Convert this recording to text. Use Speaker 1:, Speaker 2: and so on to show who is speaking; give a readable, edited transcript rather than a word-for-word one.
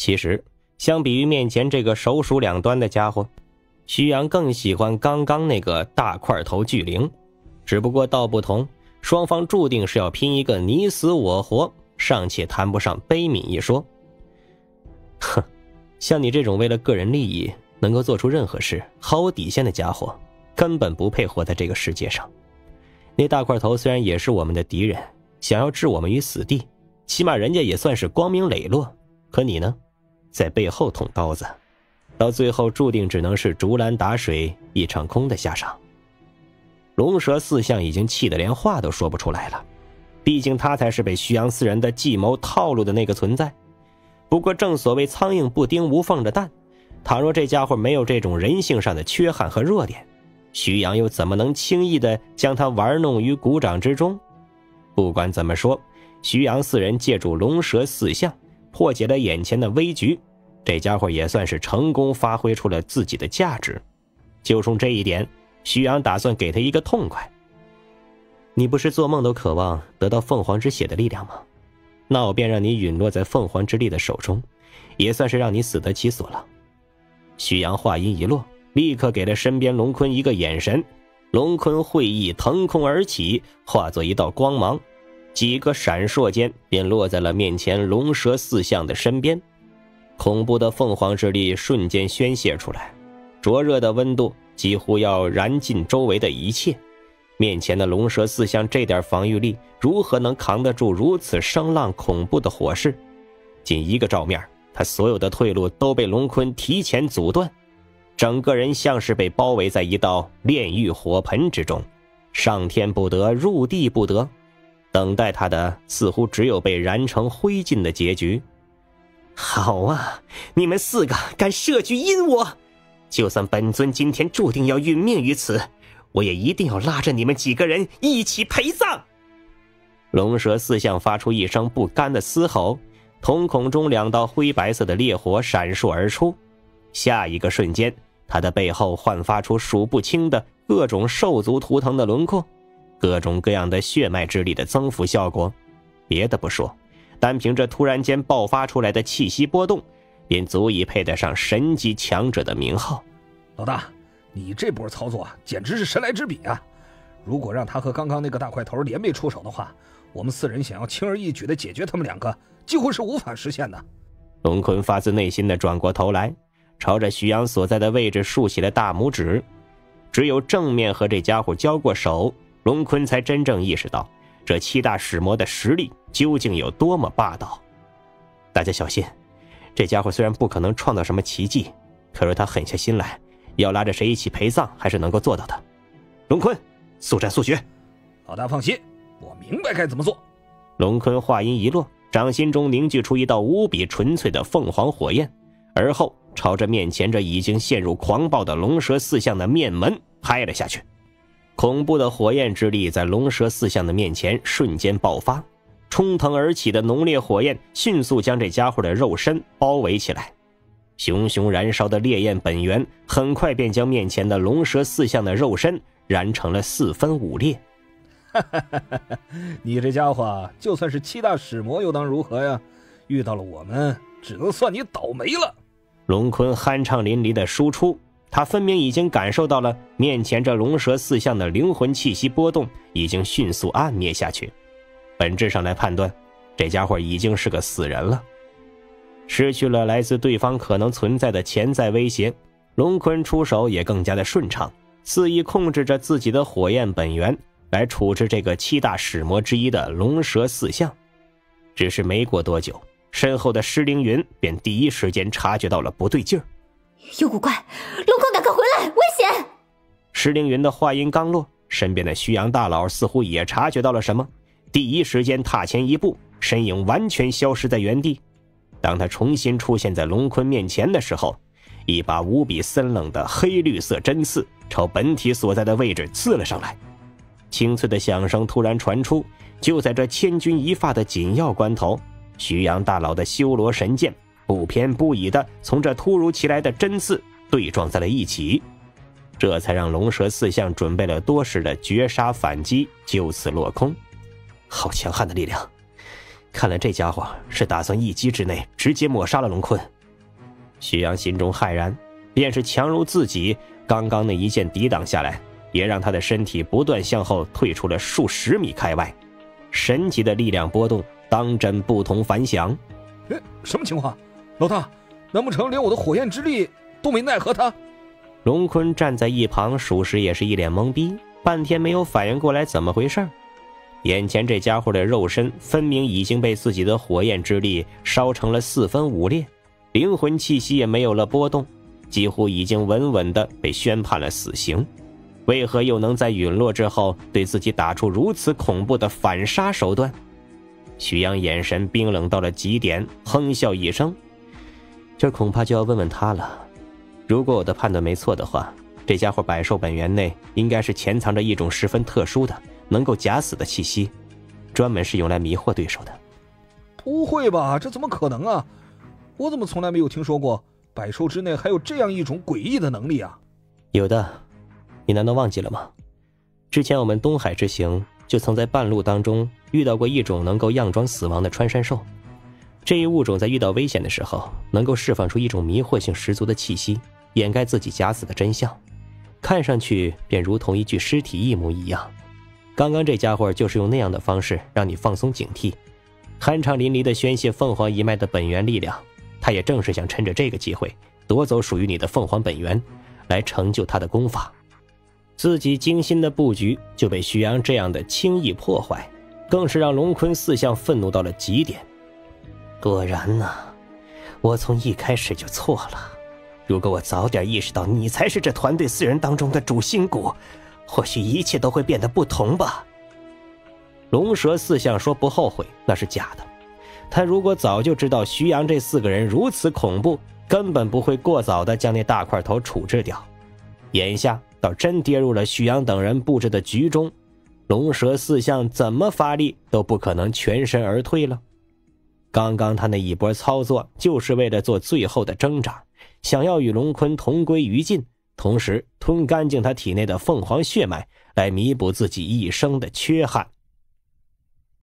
Speaker 1: 其实相比于面前这个手鼠两端的家伙，徐阳更喜欢刚刚那个大块头巨灵。只不过道不同，双方注定是要拼一个你死我活，尚且谈不上悲悯一说。哼，像你这种为了个人利益能够做出任何事毫无底线的家伙，根本不配活在这个世界上。那大块头虽然也是我们的敌人，想要置我们于死地，起码人家也算是光明磊落，可你呢，在背后捅刀子，到最后注定只能是竹篮打水一场空的下场。龙蛇四象已经气得连话都说不出来了，毕竟他才是被徐阳四人的计谋套路的那个存在。不过正所谓苍蝇不叮无缝的蛋，倘若这家伙没有这种人性上的缺憾和弱点，徐阳又怎么能轻易地将他玩弄于股掌之中？不管怎么说，徐阳四人借助龙蛇四象破解了眼前的危局，这家伙也算是成功发挥出了自己的价值。就冲这一点，徐阳打算给他一个痛快。你不是做梦都渴望得到凤凰之血的力量吗？那我便让你陨落在凤凰之力的手中，也算是让你死得其所了。徐阳话音一落，立刻给了身边龙坤一个眼神，龙坤会意腾空而起，化作一道光芒，几个闪烁间便落在了面前龙蛇四象的身边。恐怖的凤凰之力瞬间宣泄出来，灼热的温度几乎要燃尽周围的一切。面前的龙蛇四象这点防御力如何能扛得住如此声浪恐怖的火势？仅一个照面，他所有的退路都被龙坤提前阻断，整个人像是被包围在一道炼狱火盆之中，上天不得入地不得，等待他的似乎只有被燃成灰烬的结局。好啊，你们四个敢设局阴我，就算本尊今天注定要殒命于此，我也一定要拉着你们几个人一起陪葬。龙蛇四象发出一声不甘的嘶吼，瞳孔中两道灰白色的烈火闪烁而出。下一个瞬间，他的背后焕发出数不清的各种兽族图腾的轮廓，各种各样的血脉之力的增幅效果。别的不说，单凭这突然间爆发出来的气息波动，便足以配得上神级强者的名号。
Speaker 2: 老大，你这波操作简直是神来之笔啊！如果让他和刚刚那个大块头联袂出手的话，我们四人想要轻而易举地解决他们两个，几乎是无法实现的。
Speaker 1: 龙坤发自内心地转过头来，朝着徐阳所在的位置竖起了大拇指。只有正面和这家伙交过手，龙坤才真正意识到这七大使魔的实力究竟有多么霸道。大家小心，这家伙虽然不可能创造什么奇迹，可是他狠下心来，要拉着谁一起陪葬还是能够做到的。龙坤，速战速决。
Speaker 2: 老大放心，我明白该怎么做。
Speaker 1: 龙坤话音一落，掌心中凝聚出一道无比纯粹的凤凰火焰，而后朝着面前这已经陷入狂暴的龙蛇四象的面门拍了下去。恐怖的火焰之力在龙蛇四象的面前瞬间爆发，冲腾而起的浓烈火焰迅速将这家伙的肉身包围起来。熊熊燃烧的烈焰本源很快便将面前的龙蛇四象的肉身燃成了四分五裂。
Speaker 2: 你这家伙就算是七大使魔又当如何呀？遇到了我们，只能算你倒霉了。
Speaker 1: 龙坤酣畅淋漓的输出，他分明已经感受到了面前这龙蛇四象的灵魂气息波动已经迅速暗灭下去。本质上来判断，这家伙已经是个死人了。失去了来自对方可能存在的潜在威胁，龙坤出手也更加的顺畅，肆意控制着自己的火焰本源来处置这个七大使魔之一的龙蛇四象。只是没过多久，身后的施凌云便第一时间察觉到了不对劲儿。
Speaker 3: 有古怪，龙坤赶快回来，危险！
Speaker 1: 施凌云的话音刚落，身边的虚阳大佬似乎也察觉到了什么，第一时间踏前一步，身影完全消失在原地。当他重新出现在龙坤面前的时候，一把无比森冷的黑绿色针刺朝本体所在的位置刺了上来。清脆的响声突然传出，就在这千钧一发的紧要关头，虚阳大佬的修罗神剑不偏不倚地从这突如其来的针刺对撞在了一起，这才让龙蛇四象准备了多时的绝杀反击就此落空。好强悍的力量， 看来这家伙是打算一击之内直接抹杀了龙坤。徐阳心中骇然，便是强如自己刚刚那一剑抵挡下来，也让他的身体不断向后退出了数十米开外，神奇的力量波动当真不同凡响。
Speaker 2: 什么情况？老大，难不成连我的火焰之力都没奈何他？
Speaker 1: 龙坤站在一旁，属实也是一脸懵逼，半天没有反应过来怎么回事。眼前这家伙的肉身分明已经被自己的火焰之力烧成了4分5裂，灵魂气息也没有了波动，几乎已经稳稳地被宣判了死刑。为何又能在陨落之后对自己打出如此恐怖的反杀手段？徐阳眼神冰冷到了极点，哼笑一声，这恐怕就要问问他了。如果我的判断没错的话，这家伙百兽本源内应该是潜藏着一种十分特殊的能够假死的气息，专门是用来迷惑对手的。
Speaker 2: 不会吧，这怎么可能啊？我怎么从来没有听说过百兽之内还有这样一种诡异的能力啊？
Speaker 1: 有的，你难道忘记了吗？之前我们东海之行就曾在半路当中遇到过一种能够佯装死亡的穿山兽。这一物种在遇到危险的时候，能够释放出一种迷惑性十足的气息，掩盖自己假死的真相，看上去便如同一具尸体一模一样。刚刚这家伙就是用那样的方式让你放松警惕，酣畅淋漓地宣泄凤凰一脉的本源力量。他也正是想趁着这个机会夺走属于你的凤凰本源，来成就他的功法。自己精心的布局就被徐阳这样的轻易破坏，更是让龙坤四相愤怒到了极点。果然呢，我从一开始就错了。如果我早点意识到你才是这团队4人当中的主心骨，或许一切都会变得不同吧。龙蛇四相说不后悔，那是假的。他如果早就知道徐阳这4个人如此恐怖，根本不会过早的将那大块头处置掉。眼下倒真跌入了徐阳等人布置的局中，龙蛇四相怎么发力都不可能全身而退了。刚刚他那一波操作就是为了做最后的挣扎，想要与龙坤同归于尽，同时吞干净他体内的凤凰血脉，来弥补自己一生的缺憾。